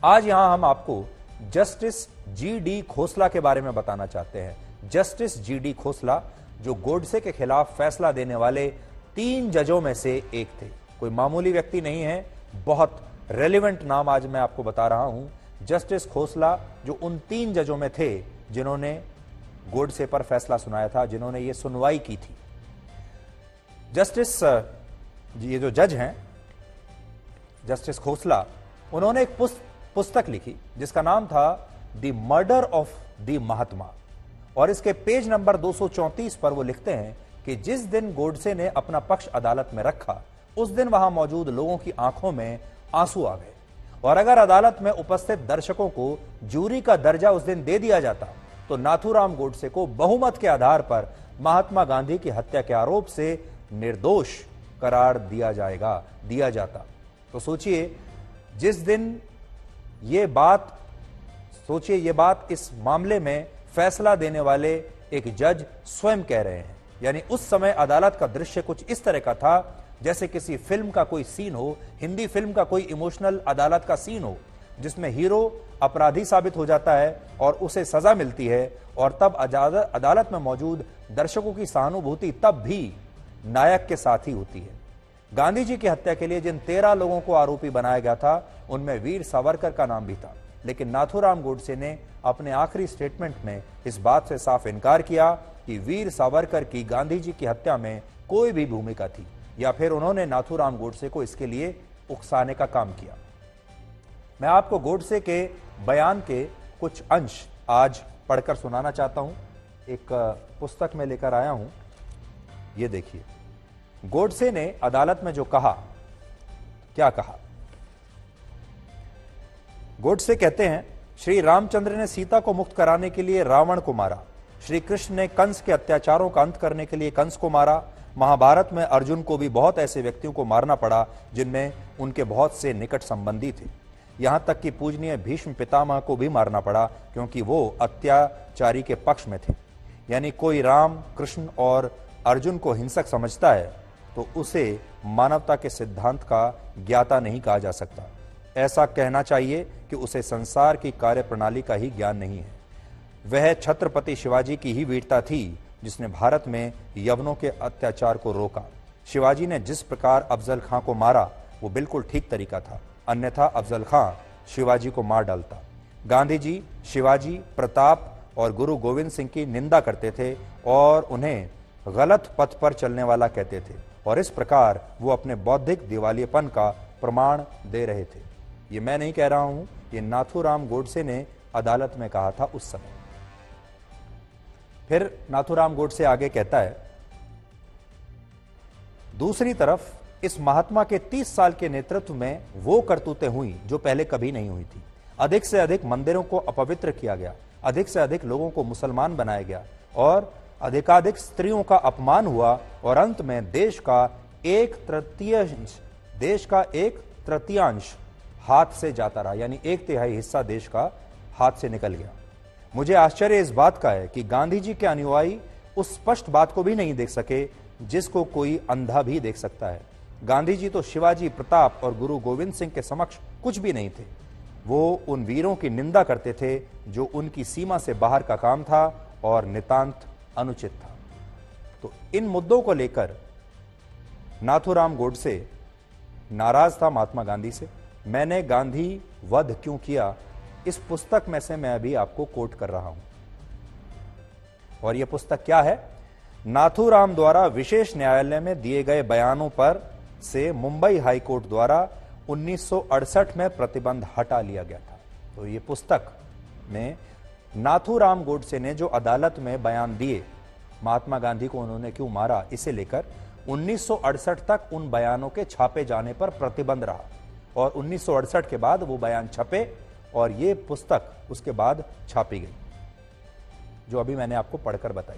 आज यहां हम आपको जस्टिस जी.डी. खोसला के बारे में बताना चाहते हैं। Justice GD. खोसला जो गोडसे के खिलाफ फैसला देने वाले 3 जजों में से एक थे। कोई मामूली व्यक्ति नहीं है, बहुत रेलेवेंट नाम आज मैं आपको बता रहा हूं। जस्टिस खोसला जो उन 3 जजों में थे जिन्होंने गोडसे पर फैसला सुनाया था, जिन्होंने ये सुनवाई की थी। जस्टिस ये जो जज हैं जस्टिस खोसला, उन्होंने एक पुस्तक लिखी जिसका नाम था the murder of the Mahatma, और इसके पेज नंबर 234 पर वो लिखते हैं कि जिस दिन गोडसे ने अपना पक्ष अदालत में रखा, उस दिन वहां मौजूद लोगों की आंखों में आंसू आ गए, और अगर अदालत में उपस्थित दर्शकों को जूरी का दर्जा उस दिन दे दिया जाता तो नाथूराम गोडसे को बहुमत के आधार पर महात्मा गांधी की हत्या के आरोप से निर्दोष करार दिया जाता। तो सोचिए जिस दिन ये बात इस मामले में फैसला देने वाले एक जज स्वयं कह रहे हैं। यानी उस समय अदालत का दृश्य कुछ इस तरह का था जैसे किसी फिल्म का कोई सीन हो, हिंदी फिल्म का कोई इमोशनल अदालत का सीन हो, जिसमें हीरो अपराधी साबित हो जाता है और उसे सजा मिलती है, और तब अदालत में मौजूद दर्शकों की सहानुभूति तब भी नायक के साथ ही होती है। गांधी जी की हत्या के लिए जिन 13 लोगों को आरोपी बनाया गया था, उनमें वीर सावरकर का नाम भी था, लेकिन नाथूराम गोडसे ने अपने आखिरी स्टेटमेंट में इस बात से साफ इनकार किया कि वीर सावरकर की गांधी जी की हत्या में कोई भी भूमिका थी, या फिर उन्होंने नाथूराम गोडसे को इसके लिए उकसाने का काम किया। मैं आपको गोडसे के बयान के कुछ अंश आज पढ़कर सुनाना चाहता हूं। एक पुस्तक में लेकर आया हूं, ये देखिए। गोडसे ने अदालत में जो कहा, क्या कहा? गोडसे कहते हैं, श्री रामचंद्र ने सीता को मुक्त कराने के लिए रावण को मारा, श्री कृष्ण ने कंस के अत्याचारों का अंत करने के लिए कंस को मारा, महाभारत में अर्जुन को भी बहुत ऐसे व्यक्तियों को मारना पड़ा जिनमें उनके बहुत से निकट संबंधी थे। यहां तक कि पूजनीय भीष्म पितामह को भी मारना पड़ा क्योंकि वो अत्याचारी के पक्ष में थे। यानी कोई राम, कृष्ण और अर्जुन को हिंसक समझता है तो उसे मानवता के सिद्धांत का ज्ञाता नहीं कहा जा सकता। ऐसा कहना चाहिए कि उसे संसार की कार्यप्रणाली का ही ज्ञान नहीं है। वह छत्रपति शिवाजी की ही वीरता थी जिसने भारत में यवनों के अत्याचार को रोका। शिवाजी ने जिस प्रकार अफजल खां को मारा वो बिल्कुल ठीक तरीका था, अन्यथा अफजल खां शिवाजी को मार डालता। गांधी जी शिवाजी, प्रताप और गुरु गोविंद सिंह की निंदा करते थे और उन्हें गलत पथ पर चलने वाला कहते थे, और इस प्रकार वो अपने बौद्धिक दिवालियेपन का प्रमाण दे रहे थे। ये मैं नहीं कह रहा हूं, ये नाथूराम गोडसे ने अदालत में कहा था उस समय। फिर नाथूराम गोडसे आगे कहता है, दूसरी तरफ इस महात्मा के 30 साल के नेतृत्व में वो करतूतें हुई जो पहले कभी नहीं हुई थी। अधिक से अधिक मंदिरों को अपवित्र किया गया, अधिक से अधिक लोगों को मुसलमान बनाया गया, और अधिकाधिक स्त्रियों का अपमान हुआ, और अंत में देश का एक तृतीयांश हाथ से जाता रहा। यानी 1/3 हिस्सा देश का हाथ से निकल गया। मुझे आश्चर्य इस बात का है कि गांधी जी के अनुयायी उस स्पष्ट बात को भी नहीं देख सके जिसको कोई अंधा भी देख सकता है। गांधी जी तो शिवाजी, प्रताप और गुरु गोविंद सिंह के समक्ष कुछ भी नहीं थे। वो उन वीरों की निंदा करते थे जो उनकी सीमा से बाहर का काम था और नितांत अनुचित था। तो इन मुद्दों को लेकर नाथूराम गोडसे नाराज था महात्मा गांधी से। मैंने गांधी वध क्यों किया, इस पुस्तक में से मैं अभी आपको कोट कर रहा हूं, और यह पुस्तक क्या है? नाथूराम द्वारा विशेष न्यायालय में दिए गए बयानों पर से मुंबई हाई कोर्ट द्वारा 1968 में प्रतिबंध हटा लिया गया था। तो ये पुस्तक में नाथूराम गोडसे ने जो अदालत में बयान दिए, महात्मा गांधी को उन्होंने क्यों मारा, इसे लेकर 1968 तक उन बयानों के छापे जाने पर प्रतिबंध रहा, और 1968 के बाद वो बयान छपे और ये पुस्तक उसके बाद छापी गई, जो अभी मैंने आपको पढ़कर बताई।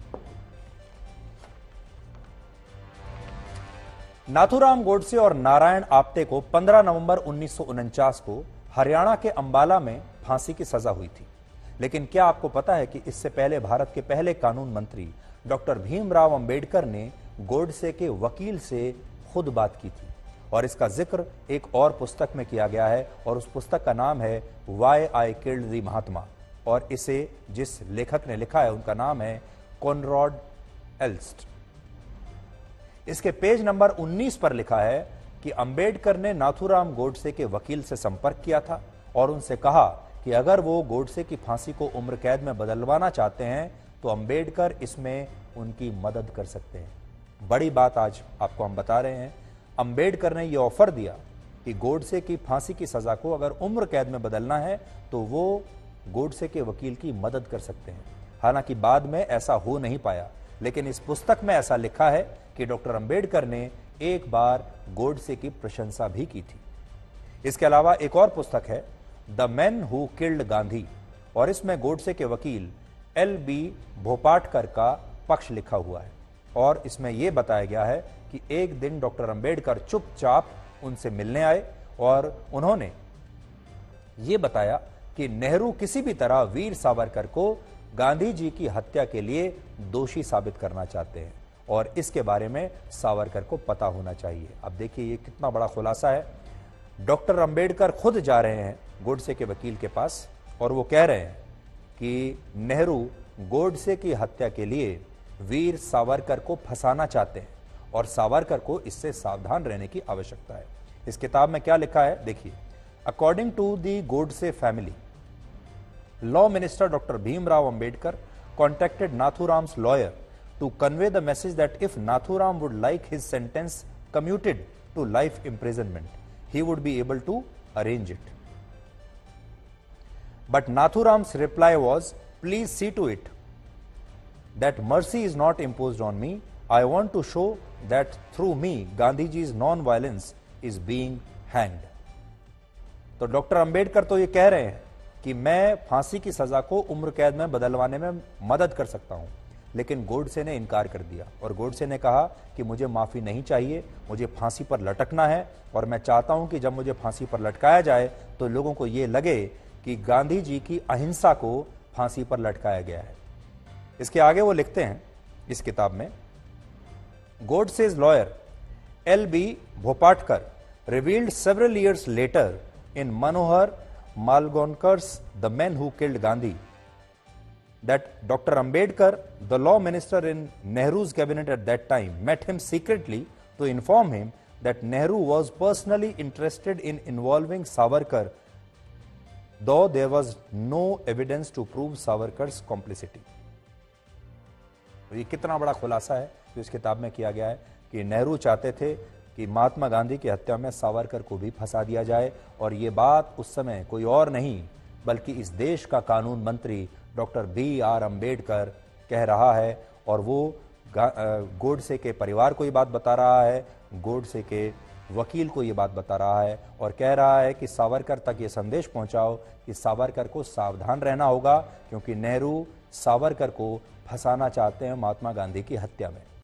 नाथूराम गोडसे और नारायण आप्टे को 15 नवंबर 1949 को हरियाणा के अंबाला में फांसी की सजा हुई थी। लेकिन क्या आपको पता है कि इससे पहले भारत के पहले कानून मंत्री डॉक्टर भीमराव अंबेडकर ने गोडसे के वकील से खुद बात की थी और इसका जिक्र एक और पुस्तक में किया गया है और उस पुस्तक का नाम है why I killed the Mahatma, और इसे जिस लेखक ने लिखा है उनका नाम है कॉनरॉड एल्स्ट। इसके पेज नंबर 19 पर लिखा है कि अंबेडकर ने नाथूराम गोडसे के वकील से संपर्क किया था और उनसे कहा कि अगर वो गोडसे की फांसी को उम्र कैद में बदलवाना चाहते हैं तो अंबेडकर इसमें उनकी मदद कर सकते हैं। बड़ी बात आज आपको हम बता रहे हैं, अंबेडकर ने यह ऑफर दिया कि गोडसे की फांसी की सजा को अगर उम्र कैद में बदलना है तो वो गोडसे के वकील की मदद कर सकते हैं। हालांकि बाद में ऐसा हो नहीं पाया, लेकिन इस पुस्तक में ऐसा लिखा है कि डॉक्टर अंबेडकर ने एक बार गोडसे की प्रशंसा भी की थी। इसके अलावा एक और पुस्तक है the man who killed Gandhi, और इसमें गोडसे के वकील LB भोपाटकर का पक्ष लिखा हुआ है और इसमें यह बताया गया है कि एक दिन डॉक्टर अंबेडकर चुपचाप उनसे मिलने आए और उन्होंने ये बताया कि नेहरू किसी भी तरह वीर सावरकर को गांधी जी की हत्या के लिए दोषी साबित करना चाहते हैं और इसके बारे में सावरकर को पता होना चाहिए। अब देखिए ये कितना बड़ा खुलासा है। डॉक्टर अंबेडकर खुद जा रहे हैं गोडसे के वकील के पास और वो कह रहे हैं कि नेहरू गोडसे की हत्या के लिए वीर सावरकर को फंसाना चाहते हैं और सावरकर को इससे सावधान रहने की आवश्यकता है। इस किताब में क्या लिखा है देखिए, according to the Godse family, law minister doctor Bhimrao Ambedkar contacted Nathuram's lawyer to convey the message that if Nathuram would like his sentence commuted to life imprisonment, he would be able to arrange it. But Nathuram's reply was, please see to it that mercy is not imposed on me. I want to show that through me Gandhiji's non-violence is being hanged. तो doctor Ambedkar तो ये कह रहे हैं कि मैं फांसी की सजा को उम्र कैद में बदलवाने में मदद कर सकता हूं, लेकिन गोडसे ने इनकार कर दिया और गोडसे ने कहा कि मुझे माफी नहीं चाहिए, मुझे फांसी पर लटकना है और मैं चाहता हूं कि जब मुझे फांसी पर लटकाया जाए तो लोगों को यह लगे कि गांधी जी की अहिंसा को फांसी पर लटकाया गया है। इसके आगे वो लिखते हैं इस किताब में, गोडसे's lawyer LB भोपाटकर revealed several years later in Manohar Malgonkar's The Men Who Killed Gandhi that Dr. Ambedkar, the law minister in Nehru's cabinet at that time, met him secretly to inform him that Nehru was personally interested in involving Savarkar, though there was no evidence to prove Savarkar's complicity. ये कितना बड़ा खुलासा है जो इस किताब में किया गया है कि नेहरू चाहते थे कि महात्मा गांधी की हत्या में सावरकर को भी फंसा दिया जाए, और ये बात उस समय कोई और नहीं बल्कि इस देश का कानून मंत्री डॉक्टर BR अंबेडकर कह रहा है, और वो गोडसे के परिवार को ये बात बता रहा है, गोडसे के वकील को ये बात बता रहा है और कह रहा है कि सावरकर तक ये संदेश पहुंचाओ कि सावरकर को सावधान रहना होगा क्योंकि नेहरू सावरकर को फंसाना चाहते हैं महात्मा गांधी की हत्या में।